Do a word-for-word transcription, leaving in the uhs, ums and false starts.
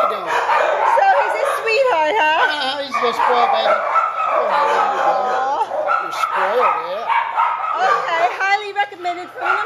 doing? So he's a sweetheart, huh? Uh, he's a little spoiled baby. Oh, there you go. You're spoiled, yeah. Okay, highly recommended from